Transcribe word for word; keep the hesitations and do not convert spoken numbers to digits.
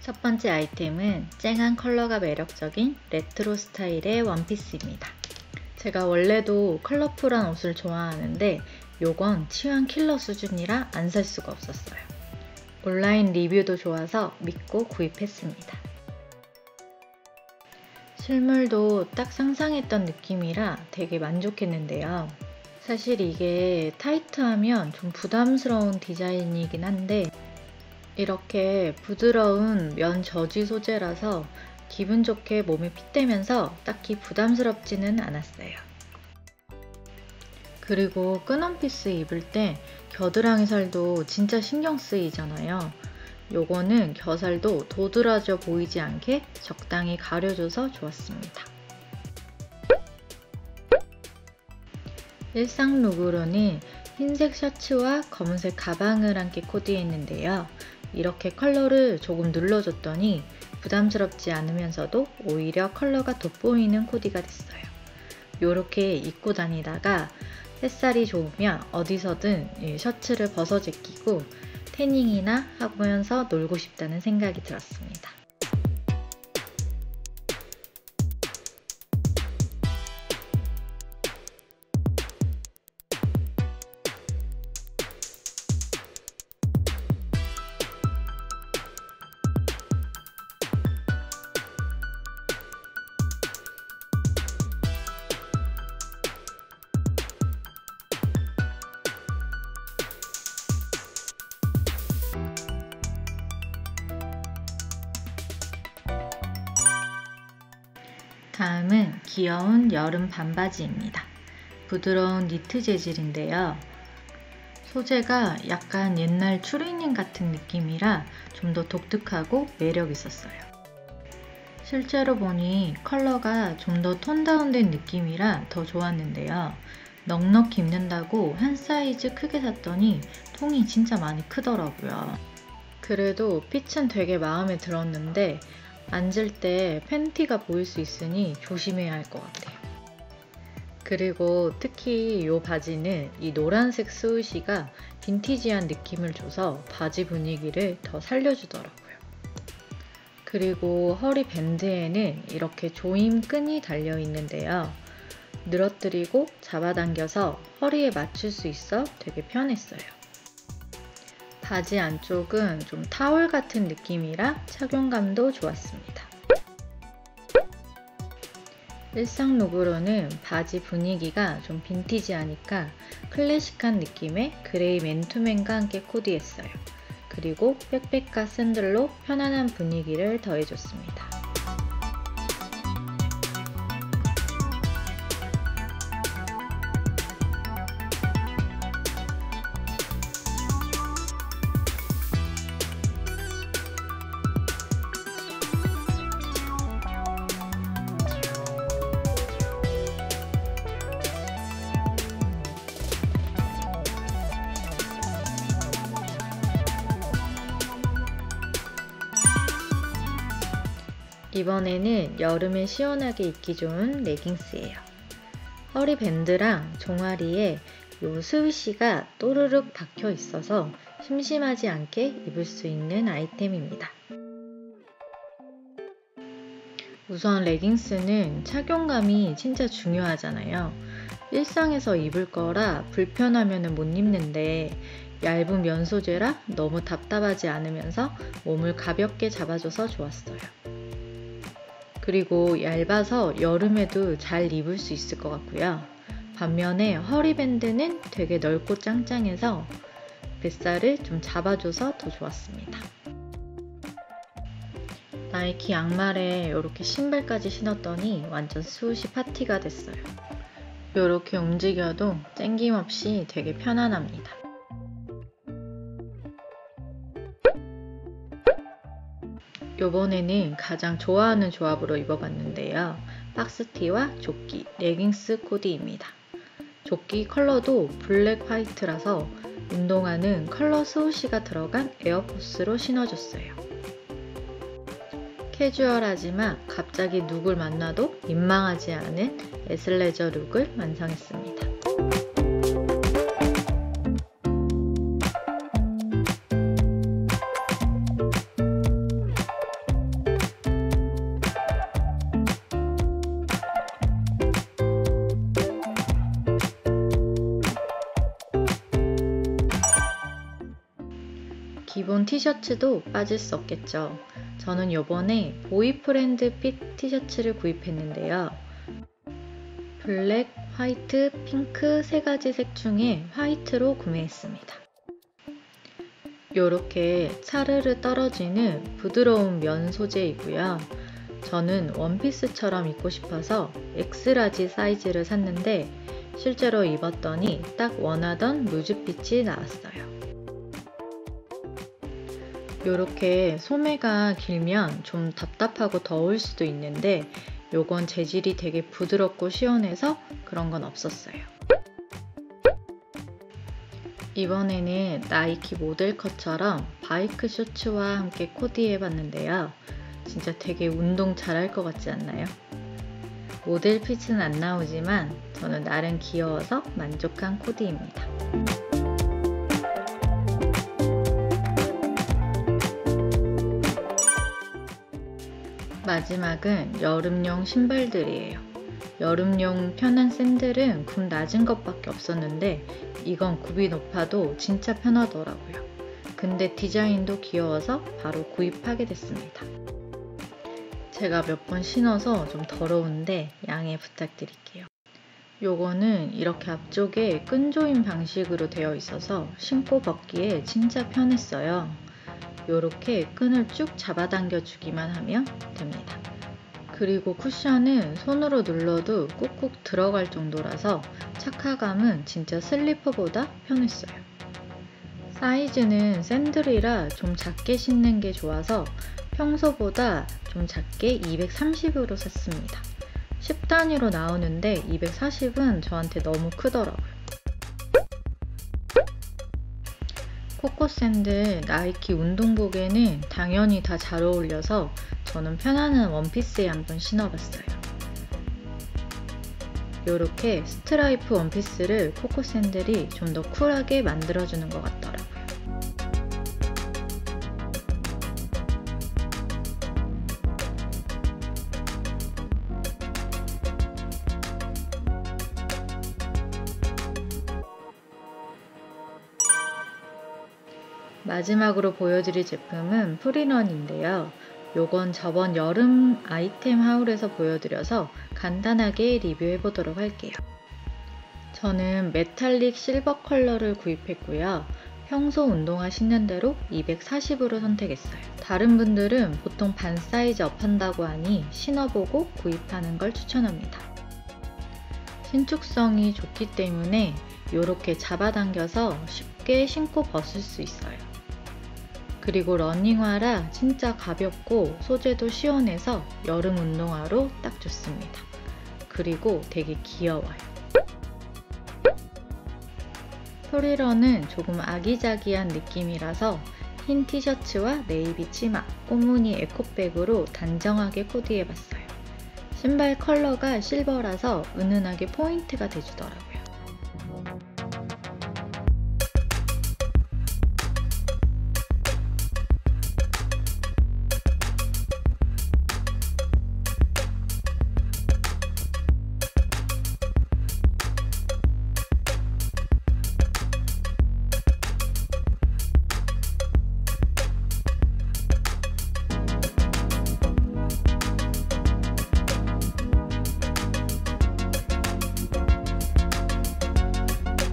첫 번째 아이템은 쨍한 컬러가 매력적인 레트로 스타일의 원피스입니다. 제가 원래도 컬러풀한 옷을 좋아하는데 요건 취향 킬러 수준이라 안 살 수가 없었어요. 온라인 리뷰도 좋아서 믿고 구입했습니다. 실물도 딱 상상했던 느낌이라 되게 만족했는데요. 사실 이게 타이트하면 좀 부담스러운 디자인이긴 한데 이렇게 부드러운 면 저지 소재라서 기분 좋게 몸에 핏대면서 딱히 부담스럽지는 않았어요. 그리고 끈 원피스 입을 때 겨드랑이 살도 진짜 신경 쓰이잖아요. 요거는 겨살도 도드라져 보이지 않게 적당히 가려줘서 좋았습니다. 일상 룩으로는 흰색 셔츠와 검은색 가방을 함께 코디했는데요. 이렇게 컬러를 조금 눌러줬더니 부담스럽지 않으면서도 오히려 컬러가 돋보이는 코디가 됐어요. 이렇게 입고 다니다가 햇살이 좋으면 어디서든 셔츠를 벗어 제끼고 태닝이나 하면서 놀고 싶다는 생각이 들었습니다. 다음은 귀여운 여름 반바지입니다. 부드러운 니트 재질인데요. 소재가 약간 옛날 추리닝 같은 느낌이라 좀 더 독특하고 매력 있었어요. 실제로 보니 컬러가 좀 더 톤 다운된 느낌이라 더 좋았는데요. 넉넉히 입는다고 한 사이즈 크게 샀더니 통이 진짜 많이 크더라고요. 그래도 핏은 되게 마음에 들었는데 앉을 때 팬티가 보일 수 있으니 조심해야 할 것 같아요. 그리고 특히 이 바지는 이 노란색 스우시가 빈티지한 느낌을 줘서 바지 분위기를 더 살려주더라고요. 그리고 허리 밴드에는 이렇게 조임 끈이 달려 있는데요. 늘어뜨리고 잡아당겨서 허리에 맞출 수 있어 되게 편했어요. 바지 안쪽은 좀 타올 같은 느낌이라 착용감도 좋았습니다. 일상 룩으로는 바지 분위기가 좀 빈티지하니까 클래식한 느낌의 그레이 맨투맨과 함께 코디했어요. 그리고 백백과 샌들로 편안한 분위기를 더해줬습니다. 이번에는 여름에 시원하게 입기 좋은 레깅스예요. 허리 밴드랑 종아리에 요 스위시가 또르륵 박혀 있어서 심심하지 않게 입을 수 있는 아이템입니다. 우선 레깅스는 착용감이 진짜 중요하잖아요. 일상에서 입을 거라 불편하면 못 입는데 얇은 면 소재라 너무 답답하지 않으면서 몸을 가볍게 잡아줘서 좋았어요. 그리고 얇아서 여름에도 잘 입을 수 있을 것 같고요. 반면에 허리밴드는 되게 넓고 짱짱해서 뱃살을 좀 잡아줘서 더 좋았습니다. 나이키 양말에 이렇게 신발까지 신었더니 완전 스우시 파티가 됐어요. 이렇게 움직여도 땡김없이 되게 편안합니다. 요번에는 가장 좋아하는 조합으로 입어봤는데요. 박스티와 조끼, 레깅스 코디입니다. 조끼 컬러도 블랙 화이트라서 운동화는 컬러 스우시가 들어간 에어포스로 신어줬어요. 캐주얼하지만 갑자기 누굴 만나도 민망하지 않은 애슬레저 룩을 완성했습니다. 기본 티셔츠도 빠질 수 없겠죠. 저는 요번에 보이프렌드 핏 티셔츠를 구입했는데요. 블랙, 화이트, 핑크 세 가지 색 중에 화이트로 구매했습니다. 요렇게 차르르 떨어지는 부드러운 면 소재이고요. 저는 원피스처럼 입고 싶어서 엑스라지 사이즈를 샀는데 실제로 입었더니 딱 원하던 루즈핏이 나왔어요. 요렇게 소매가 길면 좀 답답하고 더울 수도 있는데 요건 재질이 되게 부드럽고 시원해서 그런 건 없었어요. 이번에는 나이키 모델컷처럼 바이크 셔츠와 함께 코디해봤는데요. 진짜 되게 운동 잘할 것 같지 않나요? 모델 핏은 안 나오지만 저는 나름 귀여워서 만족한 코디입니다. 마지막은 여름용 신발들이에요. 여름용 편한 샌들은 굽 낮은 것밖에 없었는데 이건 굽이 높아도 진짜 편하더라고요. 근데 디자인도 귀여워서 바로 구입하게 됐습니다. 제가 몇 번 신어서 좀 더러운데 양해 부탁드릴게요. 요거는 이렇게 앞쪽에 끈 조임 방식으로 되어 있어서 신고 벗기에 진짜 편했어요. 요렇게 끈을 쭉 잡아당겨 주기만 하면 됩니다. 그리고 쿠션은 손으로 눌러도 꾹꾹 들어갈 정도라서 착화감은 진짜 슬리퍼보다 편했어요. 사이즈는 샌들이라 좀 작게 신는 게 좋아서 평소보다 좀 작게 이백삼십으로 샀습니다. 십 단위로 나오는데 이백사십은 저한테 너무 크더라고요. 코코샌들 나이키 운동복에는 당연히 다 잘 어울려서 저는 편안한 원피스에 한번 신어봤어요. 이렇게 스트라이프 원피스를 코코샌들이 좀 더 쿨하게 만들어주는 것 같더라고요. 마지막으로 보여드릴 제품은 프리런인데요. 요건 저번 여름 아이템 하울에서 보여드려서 간단하게 리뷰해 보도록 할게요. 저는 메탈릭 실버 컬러를 구입했고요. 평소 운동화 신는 대로 이백사십으로 선택했어요. 다른 분들은 보통 반 사이즈 업한다고 하니 신어보고 구입하는 걸 추천합니다. 신축성이 좋기 때문에 이렇게 잡아당겨서 쉽게 신고 벗을 수 있어요. 그리고 러닝화라 진짜 가볍고 소재도 시원해서 여름 운동화로 딱 좋습니다. 그리고 되게 귀여워요. 프리런은 조금 아기자기한 느낌이라서 흰 티셔츠와 네이비 치마, 꽃무늬 에코백으로 단정하게 코디해봤어요. 신발 컬러가 실버라서 은은하게 포인트가 돼주더라고요.